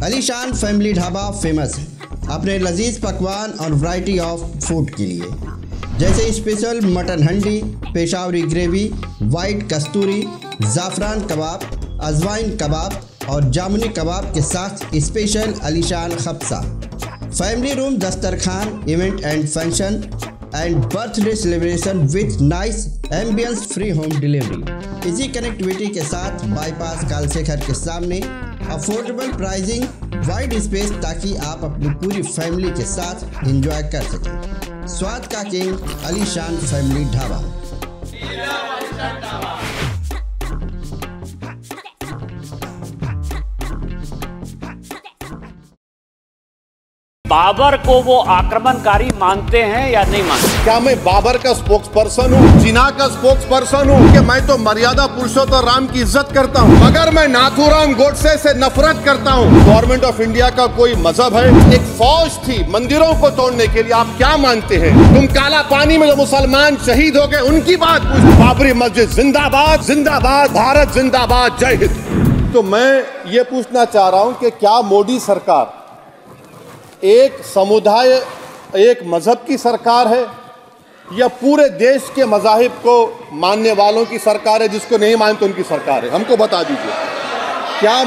अलीशान family dhaba famous है अपने लजीज पकवान और वैरायटी ऑफ फूड के लिए, जैसे special mutton handi, Peshawari gravy, white Kasturi, Zafran kebab, ajwain kebab और जामुनी कबाब के साथ स्पेशल अलीशान खब्सा, फैमिली रूम दस्तरखान, event and function and birthday celebration with nice ambience, free home delivery, easy connectivity के साथ बाईपास कालशेखर के सामने, अफोर्डेबल प्राइसिंग, वाइड स्पेस ताकि आप अपनी पूरी फैमिली के साथ एंजॉय कर सकें। स्वाद का किंग अलीशान फैमिली ढाबा। बाबर को वो आक्रमणकारी मानते हैं या नहीं मानते? क्या मैं बाबर का स्पोक्स पर्सन हूँ, जिना का स्पोक्स पर्सन हूँ? कि मैं तो मर्यादा पुरुषोत्तम राम की इज्जत करता हूँ, मगर मैं नाथूराम गोडसे से नफरत करता हूँ। गवर्नमेंट ऑफ इंडिया का कोई मजहब है? एक फौज थी मंदिरों को तोड़ने के लिए, आप क्या मानते हैं? तुम काला पानी में जो मुसलमान शहीद हो गए उनकी बात पूछ। बाबरी मस्जिद जिंदाबाद, जिंदाबाद, भारत जिंदाबाद, जय हिंद। तो मैं ये पूछना चाह रहा हूँ कि क्या मोदी सरकार एक समुदाय, एक मजहब की सरकार है या पूरे देश के मजाहिब को मानने वालों की सरकार है? जिसको नहीं मानते उनकी सरकार है? हमको बता दीजिए। क्या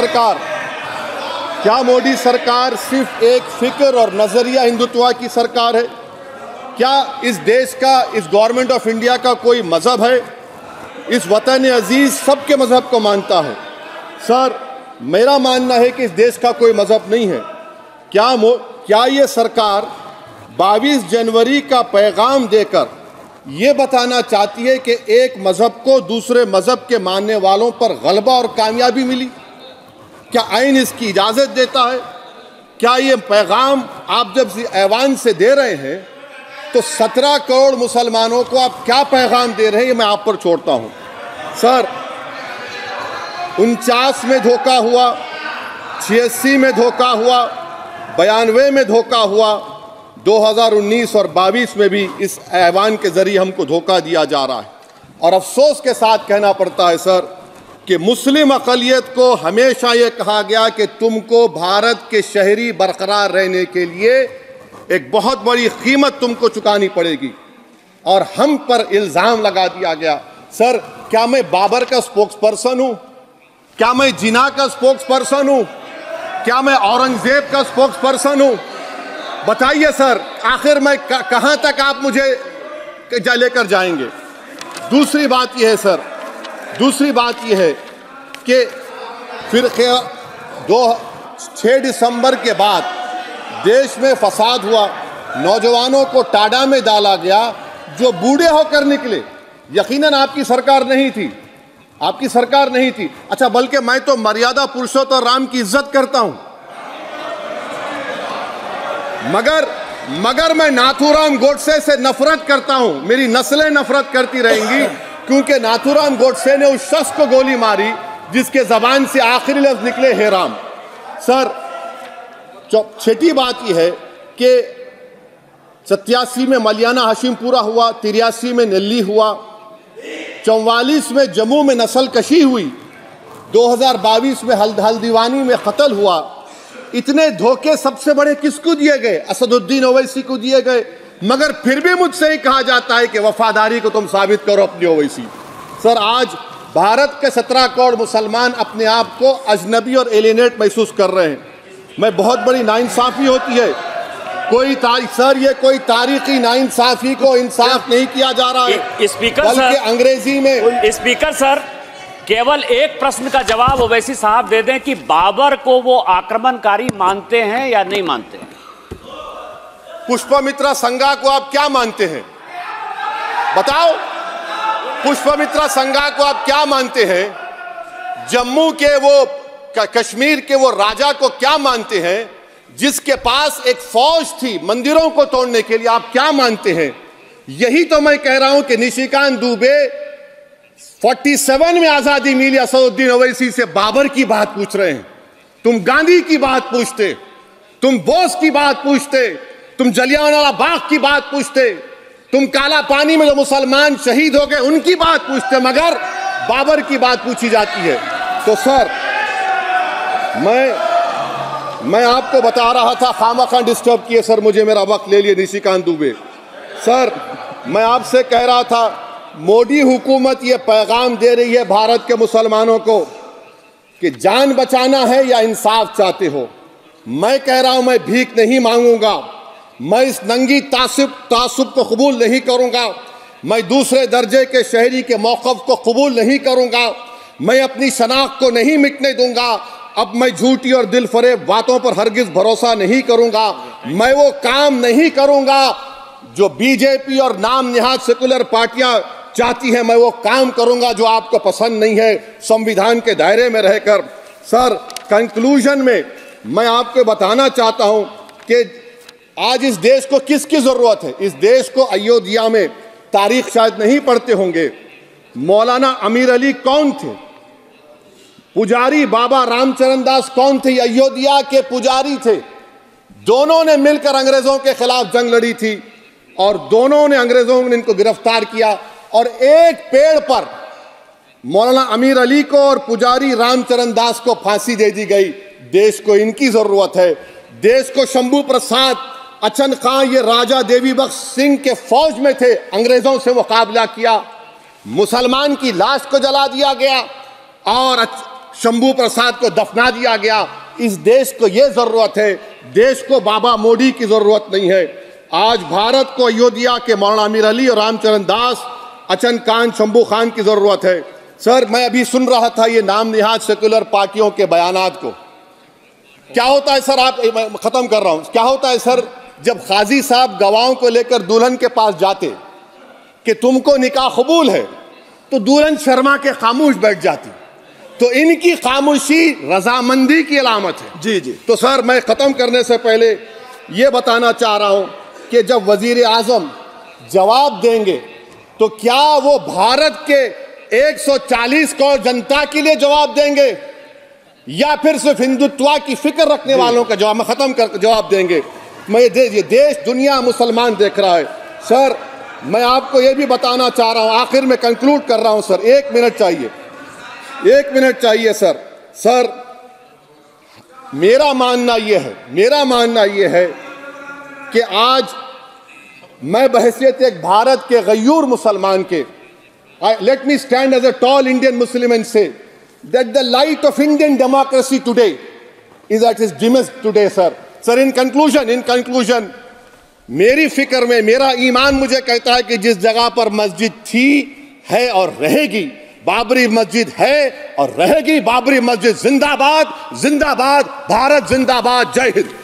मोदी सरकार सिर्फ एक फिक्र और नजरिया हिंदुत्व की सरकार है? क्या इस देश का, इस गवर्नमेंट ऑफ इंडिया का कोई मजहब है? इस वतन अजीज सबके मजहब को मानता है। सर, मेरा मानना है कि इस देश का कोई मजहब नहीं है। क्या ये सरकार 22 जनवरी का पैगाम देकर ये बताना चाहती है कि एक मजहब को दूसरे मजहब के मानने वालों पर गलबा और कामयाबी मिली? क्या आइन इसकी इजाजत देता है? क्या ये पैगाम आप जब ऐवान से दे रहे हैं तो 17 करोड़ मुसलमानों को आप क्या पैगाम दे रहे हैं? ये मैं आप पर छोड़ता हूं। सर, 49 में धोखा हुआ, 86 में धोखा हुआ, 92 में धोखा हुआ, 2019 और 22 में भी इस ऐवान के जरिए हमको धोखा दिया जा रहा है। और अफसोस के साथ कहना पड़ता है सर कि मुस्लिम अक़लियत को हमेशा ये कहा गया कि तुमको भारत के शहरी बरकरार रहने के लिए एक बहुत बड़ी कीमत तुमको चुकानी पड़ेगी, और हम पर इल्ज़ाम लगा दिया गया। सर, क्या मैं बाबर का स्पोक्स पर्सन हूँ? क्या मैं जिना का स्पोक्स पर्सन हूँ? क्या मैं औरंगजेब का स्पोक्स पर्सन हूं? बताइए सर, आखिर मैं कहां तक आप मुझे लेकर जाएंगे? दूसरी बात यह है सर, दूसरी बात यह है कि फिर 6 दिसंबर के बाद देश में फसाद हुआ, नौजवानों को टाडा में डाला गया जो बूढ़े होकर निकले। यकीनन आपकी सरकार नहीं थी, आपकी सरकार नहीं थी। अच्छा, बल्कि मैं तो मर्यादा पुरुषोत्तम राम की इज्जत करता हूं, मगर मैं नाथूराम गोडसे से नफरत करता हूं। मेरी नस्लें नफरत करती रहेंगी, क्योंकि नाथूराम गोडसे ने उस शख्स को गोली मारी जिसके जबान से आखिरी लफ्ज निकले, हे राम। सर, छठी बात यह है कि 87 में मलियाना हाशिमपुरा हुआ, 83 में नेल्ली हुआ, 44 में जम्मू में नस्ल कशी हुई, 2022 में हल्दीवानी में कत्ल हुआ। इतने धोखे सबसे बड़े किसको दिए गए? असदुद्दीन ओवैसी को दिए गए। मगर फिर भी मुझसे ही कहा जाता है कि वफादारी को तुम साबित करो अपनी ओवैसी। सर, आज भारत के 17 करोड़ मुसलमान अपने आप को अजनबी और एलिनेट महसूस कर रहे हैं। मैं बहुत बड़ी नाइंसाफी होती है सर, ये कोई तारीखी नाइंसाफी को इंसाफ नहीं किया जा रहा है। स्पीकर बल्कि सर, अंग्रेजी में स्पीकर सर, केवल एक प्रश्न का जवाब ओवैसी साहब दे दें कि बाबर को वो आक्रमणकारी मानते हैं या नहीं मानते? पुष्पमित्रा संघा को आप क्या मानते हैं? बताओ, पुष्पमित्रा संघा को आप क्या मानते हैं? जम्मू के वो, कश्मीर के वो राजा को क्या मानते हैं जिसके पास एक फौज थी मंदिरों को तोड़ने के लिए? आप क्या मानते हैं? यही तो मैं कह रहा हूं कि निशिकांत दुबे 47 में आजादी मिली, असदुद्दीन ओवैसी से बाबर की बात पूछ रहे हैं। तुम गांधी की बात पूछते, तुम बोस की बात पूछते, तुम जलियांवाला बाग की बात पूछते, तुम काला पानी में जो मुसलमान शहीद हो गए उनकी बात पूछते, मगर बाबर की बात पूछी जाती है। तो सर, मैं आपको बता रहा था, खामखा डिस्टर्ब किए सर, मुझे मेरा वक्त ले लिए निशिकांत दुबे। सर मैं आपसे कह रहा था, मोदी हुकूमत ये पैगाम दे रही है भारत के मुसलमानों को कि जान बचाना है या इंसाफ चाहते हो। मैं कह रहा हूं, मैं भीख नहीं मांगूंगा, मैं इस नंगी तासुब को कबूल नहीं करूंगा, मैं दूसरे दर्जे के शहरी के मौक़िफ़ को कबूल नहीं करूंगा, मैं अपनी शनाख्त को नहीं मिटने दूंगा। अब मैं झूठी और दिल फरेब बातों पर हरगिज भरोसा नहीं करूंगा। मैं वो काम नहीं करूंगा जो बीजेपी और नाम निहाद सेकुलर पार्टियां चाहती हैं। मैं वो काम करूंगा जो आपको पसंद नहीं है, संविधान के दायरे में रहकर। सर कंक्लूजन में मैं आपको बताना चाहता हूं कि आज इस देश को किसकी जरूरत है। इस देश को अयोध्या में, तारीख शायद नहीं पढ़ते होंगे, मौलाना अमीर अली कौन थे, पुजारी बाबा रामचरण दास कौन थे, अयोध्या के पुजारी थे। दोनों ने मिलकर अंग्रेजों के खिलाफ जंग लड़ी थी और दोनों ने, अंग्रेजों ने इनको गिरफ्तार किया और एक पेड़ पर मौलाना अमीर अली को और पुजारी रामचरण दास को फांसी दे दी गई। देश को इनकी जरूरत है। देश को शंभू प्रसाद, अचन खां, ये राजा देवी बख्श सिंह के फौज में थे, अंग्रेजों से मुकाबला किया, मुसलमान की लाश को जला दिया गया और शंभू प्रसाद को दफना दिया गया। इस देश को यह जरूरत है, देश को बाबा मोदी की जरूरत नहीं है। आज भारत को अयोध्या के मौलाना अमीर अली और रामचरण दास, अचन खान, शंभू खान की जरूरत है। सर मैं अभी सुन रहा था ये नाम निहाद सेकुलर पार्टियों के बयानात को। क्या होता है सर, आप, मैं खत्म कर रहा हूं, क्या होता है सर, जब काजी साहब गवाहों को लेकर दुल्हन के पास जाते कि तुमको निकाह कबूल है, तो दुल्हन शर्मा के खामोश बैठ जाती। तो इनकी खामोशी रजामंदी की अलामत है। जी जी। तो सर मैं खत्म करने से पहले ये बताना चाह रहा हूं कि जब वजीर आजम जवाब देंगे तो क्या वो भारत के 140 करोड़ जनता के लिए जवाब देंगे या फिर सिर्फ हिंदुत्व की फिक्र रखने वालों का जवाब, मैं खत्म कर जवाब देंगे। मैं ये देश, दुनिया, मुसलमान देख रहा है। सर मैं आपको ये भी बताना चाह रहा हूं, आखिर में कंक्लूड कर रहा हूं सर, 1 मिनट चाहिए, 1 मिनट चाहिए सर। सर मेरा मानना यह है कि आज मैं बहैसियत एक भारत के गयूर मुसलमान के, let me stand as a tall Indian Muslim and say that the light of Indian democracy today is at its dimmest today, sir. Sir, in conclusion, मेरी फिक्र में मेरा ईमान मुझे कहता है कि जिस जगह पर मस्जिद थी, है और रहेगी, बाबरी मस्जिद है और रहेगी, बाबरी मस्जिद जिंदाबाद, जिंदाबाद, भारत जिंदाबाद, जय हिंद।